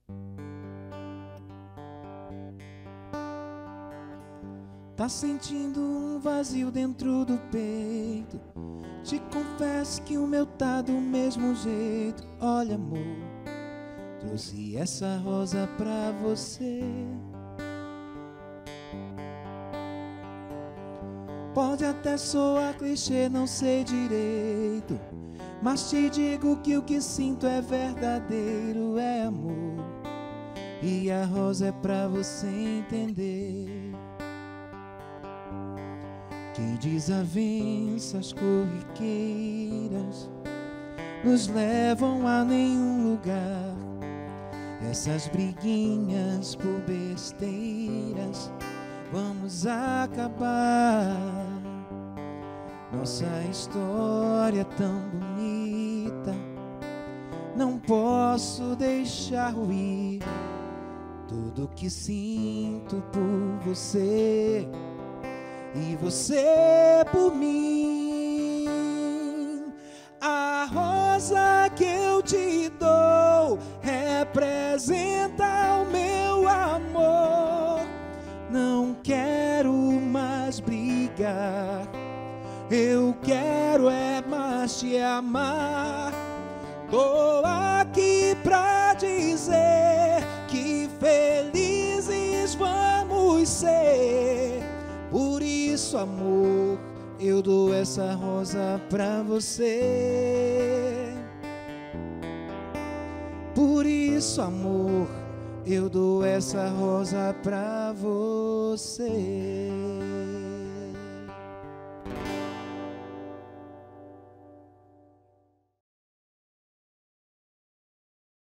Tá sentindo um vazio dentro do peito? Te confesso que o meu tá do mesmo jeito. Olha, amor, trouxe essa rosa pra você. Pode até soar clichê, não sei direito, mas te digo que o que sinto é verdadeiro, é amor. E a rosa é pra você entender que desavenças corriqueiras nos levam a nenhum lugar. Essas briguinhas por besteiras vamos acabar. Nossa história tão bonita, não posso deixar ruir tudo que sinto por você e você por mim. A rosa que eu te dou representa o meu amor. Não quero mais brigar, eu quero é mais te amar. Tô aqui pra dizer que felizes vamos ser. Por isso, amor, eu dou essa rosa pra você. Por isso, amor, eu dou essa rosa pra você.